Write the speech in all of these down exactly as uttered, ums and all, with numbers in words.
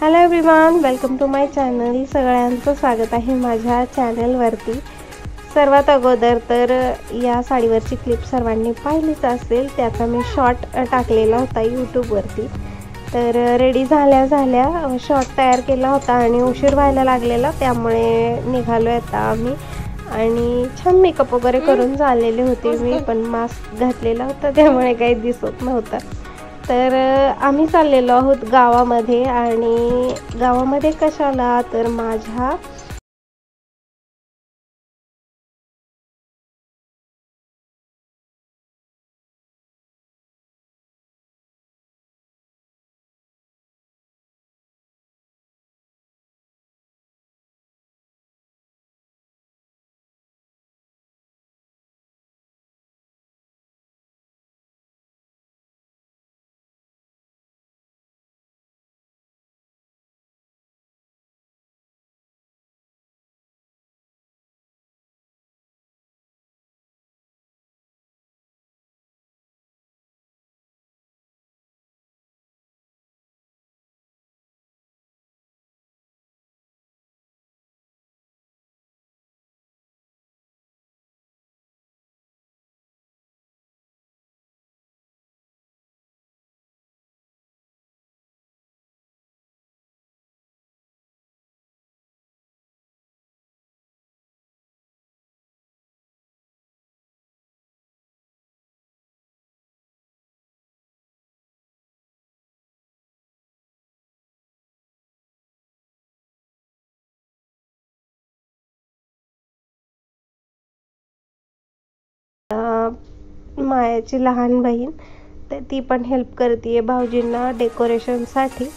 Hello everyone, welcome to my channel. सगळ्यांचं स्वागत आहे माझ्या चॅनलवरती. सर्वात अगोदर तर या साडीवरची क्लिप सर्वांनी पाहिलीच असेल, त्याचा मी शॉर्ट टाकलेला होता यूट्यूबवरती. तर रेडी झाल्या झाल्या शॉर्ट तयार केला होता आणि उशीर व्हायला लागलेला, त्यामुळे निघालो आता आम्ही. आणि छान मेकअप वगैरे करून झालेले होते मी, पण मास्क घातलेला होता त्यामुळे काही दिसत नव्हतं. तर आम्ही चाललेलो आहोत गावामध्ये. आणि गावामध्ये कशाला, तर माझ्या मायाची लहान बहीण, तर ती पण हेल्प करते भाऊजींना डेकोरेशनसाठी.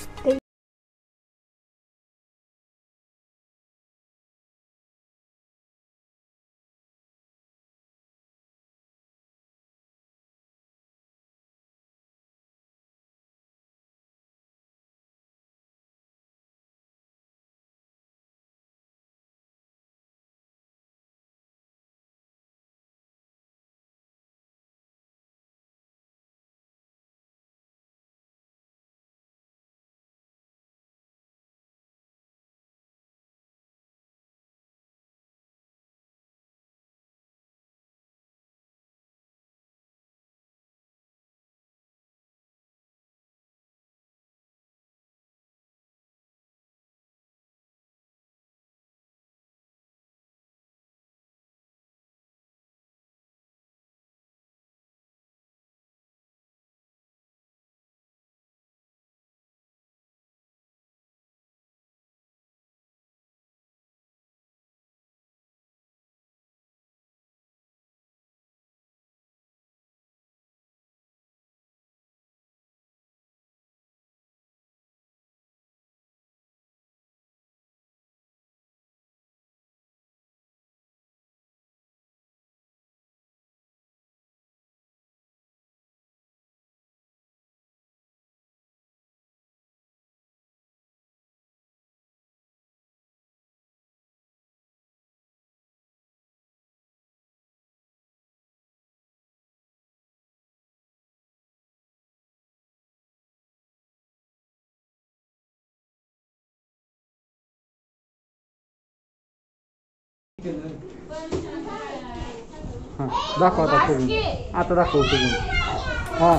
हां दाखव आता करून आता दाखव करून हां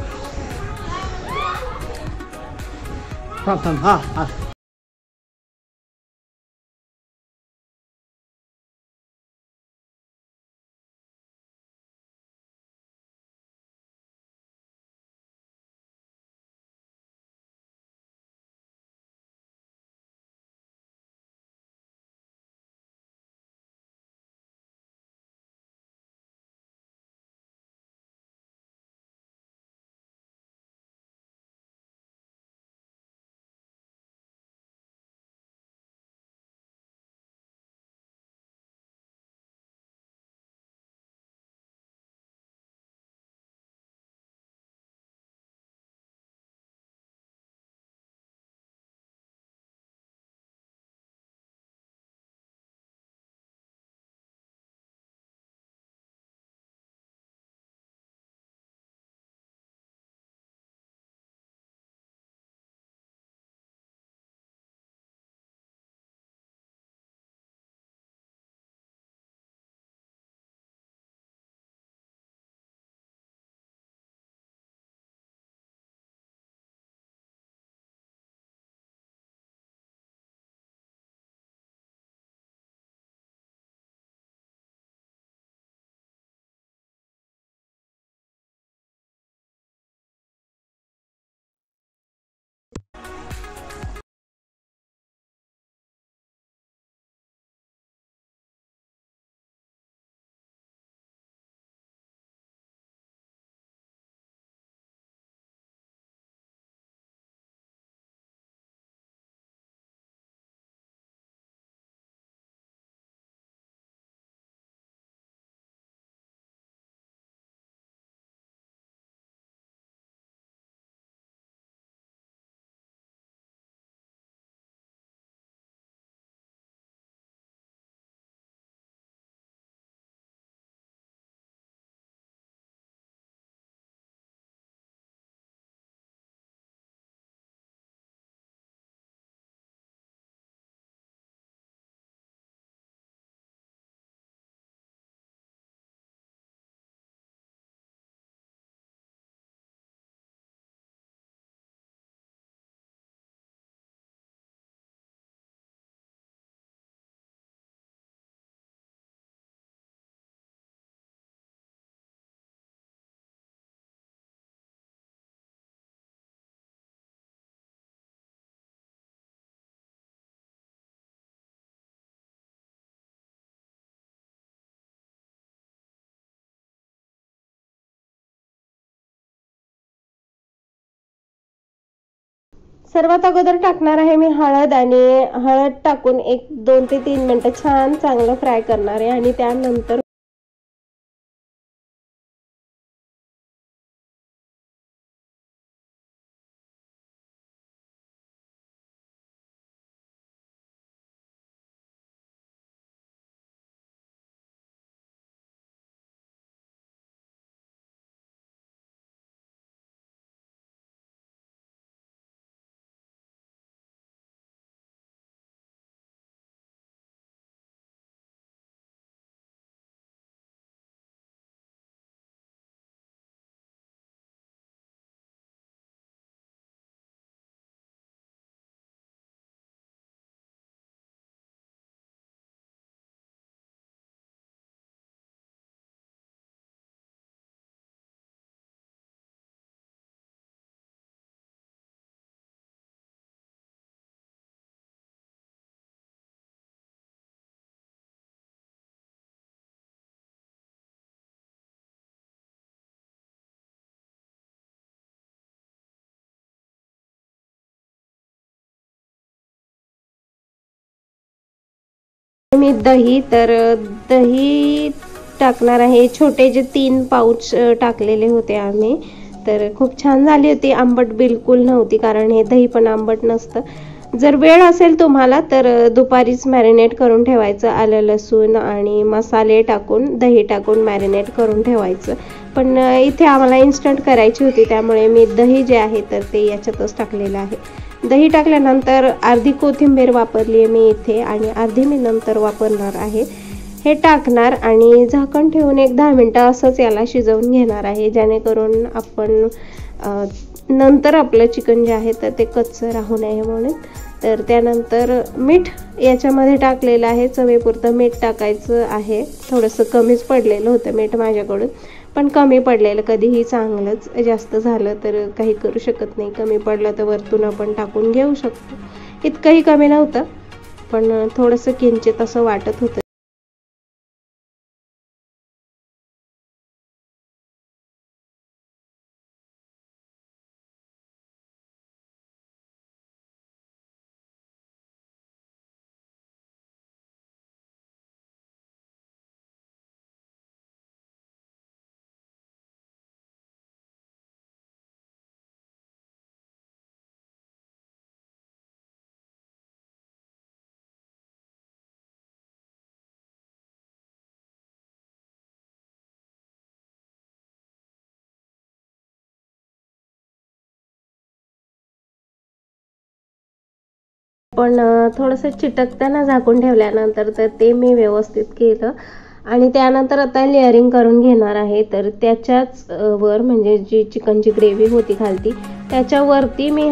थांब थांब हां हां सर्वात अगोदर टाकणार आहे मी हळद आणि हळद टाकून एक दोन ते तीन मिनिटं छान चांगलं फ्राय करणार आहे आणि त्यानंतर मी दही तर दही टाकणार आहे. छोटे जे तीन पाऊच टाकलेले होते आम्ही, तर खूप छान झाली होती. आंबट बिलकुल नव्हती, कारण हे दही पण आंबट नसतं. जर वेळ असेल तुम्हाला तर दुपारीच मॅरिनेट करून ठेवायचं. आलं लसूण आणि मसाले टाकून दही टाकून मॅरिनेट करून ठेवायचं. पण इथे आम्हाला इन्स्टंट करायची होती, त्यामुळे मी दही जे आहे तर ते याच्यातच टाकलेलं आहे. दही टाकल्यानंतर अर्धी कोथिंबीर वापरली आहे मी इथे आणि अर्धी मी नंतर वापरणार आहे. हे टाकणार आणि झाकण ठेवून एक दहा मिनटं असंच याला शिजवून घेणार आहे, जेणेकरून आपण नंतर आपलं चिकन जे आहे तर ते कच्चं राहू नये म्हणून. तर त्यानंतर मीठ याच्यामध्ये टाकलेलं आहे. चवीपुरतं मीठ टाकायचं आहे. थोडंसं कमीच पडलेलं होतं मीठ माझ्याकडून, पण कमी पडलेलं कधीही चांगलंच. जास्त झालं तर काही करू शकत नाही, कमी पडलं तर वरतून आपण टाकून घेऊ शकतो. इतकंही कमी नव्हतं, पण थोडंसं किंचित असं वाटत होतं. पण थोडंसं चिटकताना झाकून ठेवल्यानंतर तर ते मी व्यवस्थित केलं आणि त्यानंतर आता लेअरिंग करून घेणार आहे. तर त्याच्याच वर म्हणजे जी चिकनची ग्रेव्ही होती खालती, त्याच्यावरती मी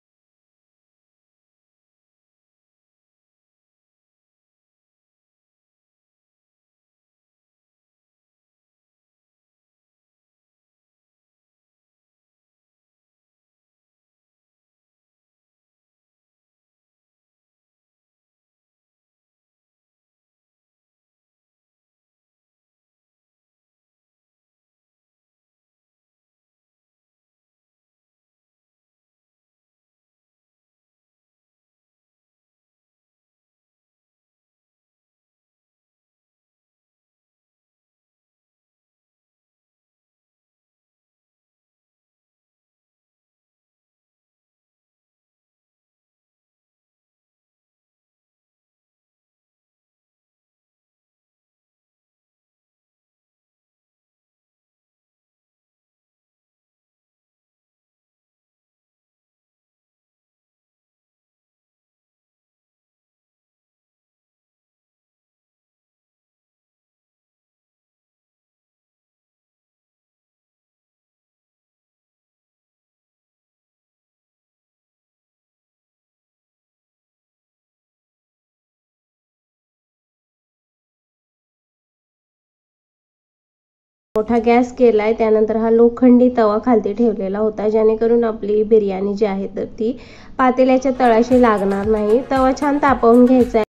मोठा गॅस केलाय. त्यानंतर हा लोखंडी तवा खालती ठेवलेला होता, जेणेकरून आपली बिर्याणी जी आहे तर ती पातेल्याच्या तळाशी लागणार नाही. तवा छान तापवून घ्यायचा.